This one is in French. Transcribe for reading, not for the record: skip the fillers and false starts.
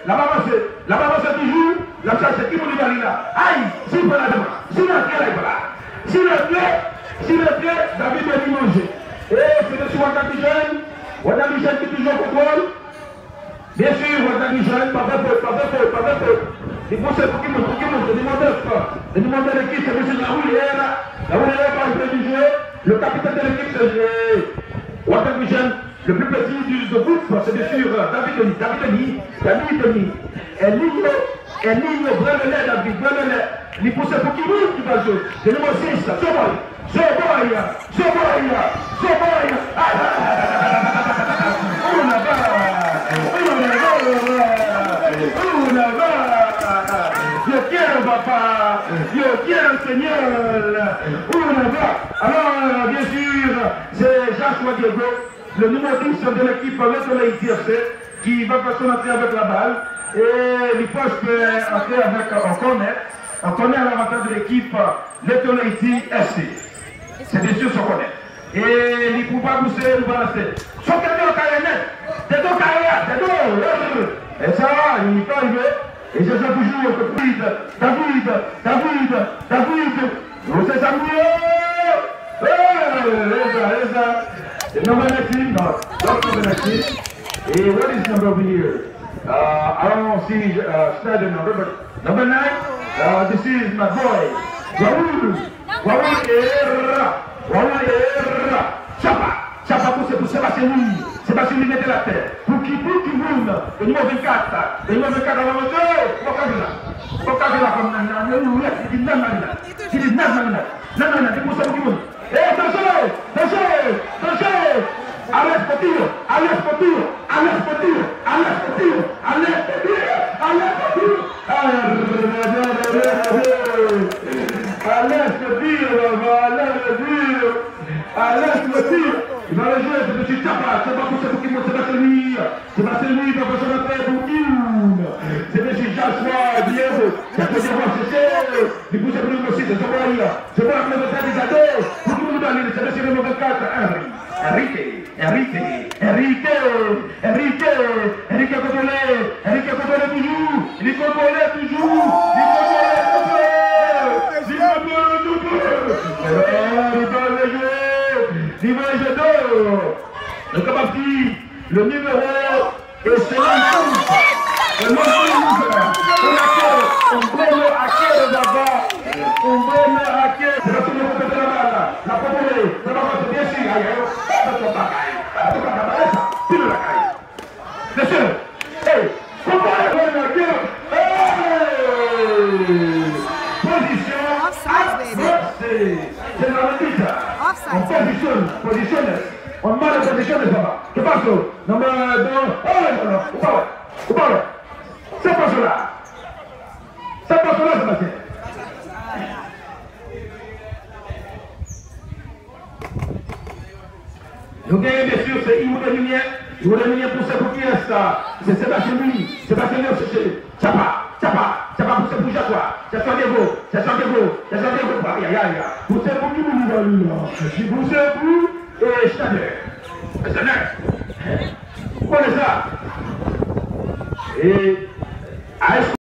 la maman c'est toujours, la charge c'est qui vous dit là. Aïe, s'il peut la demande, s'il le pied, là, il va là. S'il le pied, David doit lui manger. Et c'est sur Wanda Jeune qui toujours contrôle. Bien sûr, Wanda Jeune, pas de peu. Il faut se pour qui monte, le numéro de l'équipe, c'est M. Laoui, là où il est pas en train de jouer. Le capitaine de l'équipe, c'est Wanda Jeune. Le plus petit du foot, c'est bien sûr David Denis. Elinho, David, il pousse pour qui va jouer. Le numéro 6, Soboya. Yo quiero papa, yo quiero Seigneur. Alors, bien sûr, c'est Joshua Diego, le numéro 10 de l'équipe Le Soleil TFC, qui va passer entrer avec la balle. Et il pense qu'entrer avec on connaît l'avantage de l'équipe Le Soleil TFC. C'est bien sûr ce qu'on connaît. Et il ne peut pas pousser, il va rester. Son camion carrière, des deux carrières, des deux. Et ça, il peut arriver. Et je sais toujours que David, c'est Samuel. The number 19, no, not number 19. Hey, what is number over here? I don't see standard number, but number 9, this is my boy, Raoul Herrera. Chapa pour Sébastien lui mettait la tête. Pour qui roule, le numéro 24, à la maison, il va le jouer, c'est M. Chapa, c'est pas pour ce qui monte, c'est pas celui qui va passer la tête pour Guillaume. C'est M. Joshua Diego, qui a fait des voix séchées, il pousse pour nous aussi, c'est Soboya, c'est pas le tête des ados, pour tout le monde aller, c'est M. le numéro 4, Enrique contrôlé toujours, il contrôle toujours. Le capacité, le numéro et c'est le positionne. On va la positionne ça. Que passe? Non mais où parle? C'est pas cela. Sébastien. Donc bien sûr c'est Ivo de Lumière pour ce pour qui est ça. C'est Sébastien lui. Sébastien c'est Chapa pour ce pour Jacoua. C'est Santiago. Pour ce pour qui nous va lui là. Pour ce pour et Schneider. Vous connaissez ça? Et